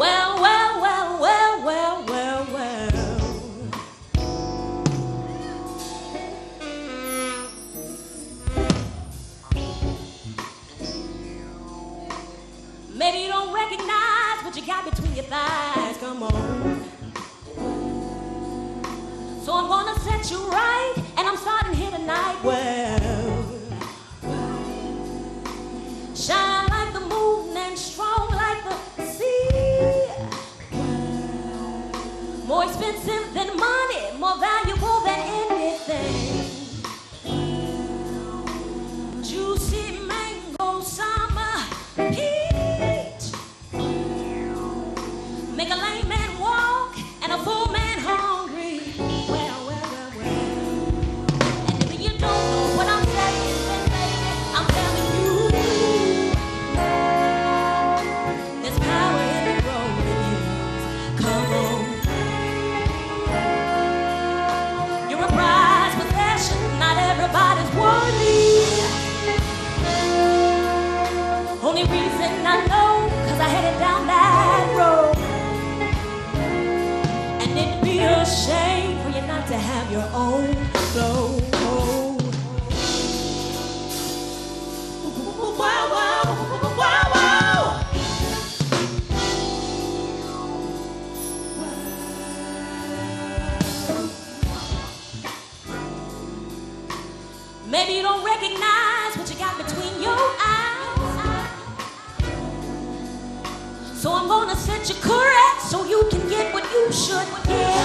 Well, well, well, well, well, well, well. Maybe you don't recognize what you got between your thighs. Come on. So I'm gonna set you right, and I'm starting here tonight. Well, shine like the moon and strong like the sea. More expensive than money, more valuable than anything. Juicy mango, summer peach. Make a lame man walk and a full man hungry. Well, well, well, well. And if you don't know what I'm saying, then baby, I'm telling you, there's power in the rolling hills. Come on. You're a prized possession, not everybody's worthy. Only reason I know, 'cause I headed down that road. And it'd be a shame for you not to have your own flow. Wow, wow, wow, wow. Maybe you don't recognize what you got between your eyes. So I'm gonna set you correct so you can get what you should get.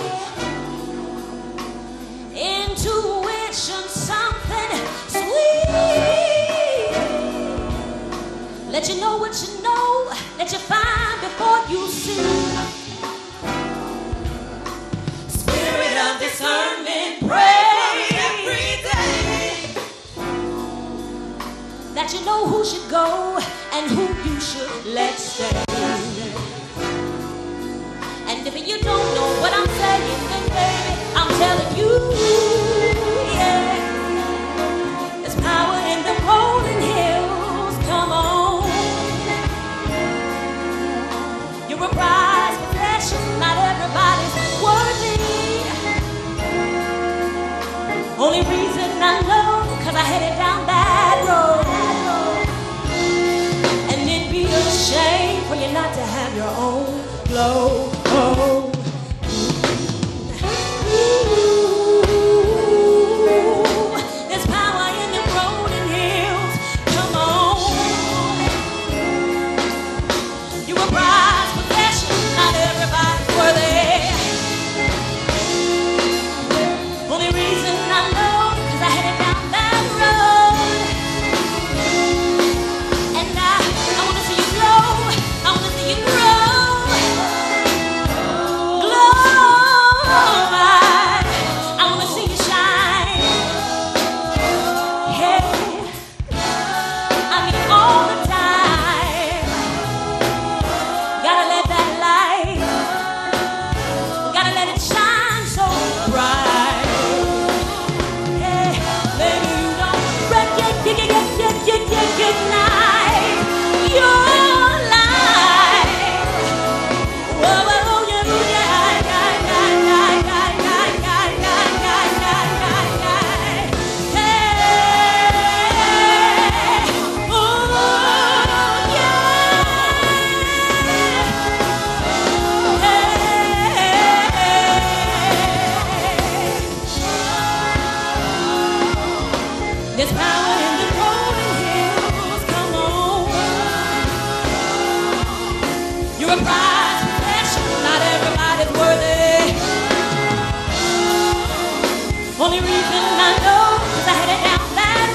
Intuition, something sweet. Let you know what you know, let you find before you see. Spirit of discernment, pray every day that you know who should go and who you should let stay. And if you don't know what I'm saying, then baby, I'm telling you, yeah, there's power in the rolling hills. Come on. You're a prized possession, not everybody's worthy. Only reason I know, 'cause I headed down that road. A shame for you not to have your own glow. Oh. Ooh, there's power in the rolling hills. Come on. You're a prized possession, not everybody's worthy. Only reason I know, 'cause I headed down that road. And I wanna see you glow. I wanna see you grow. Glow. I wanna see you shine. Hey, I mean all the time. Gotta let that light, gotta let it shine so bright. Hey, baby, you don't recognize your life. Whoa, whoa, yeah, hey, oh, yeah. There's power in the rolling hills. Come on. You're a prized possession, not everybody's worthy. Only reason I know, 'cause I headed down that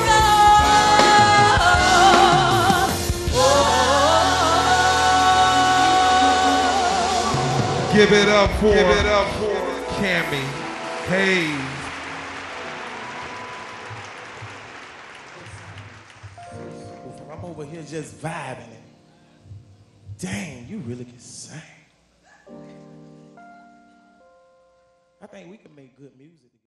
road. Give it up for Cammy Hayes. I'm over here just vibing. Dang, you really can sing. I think we can make good music.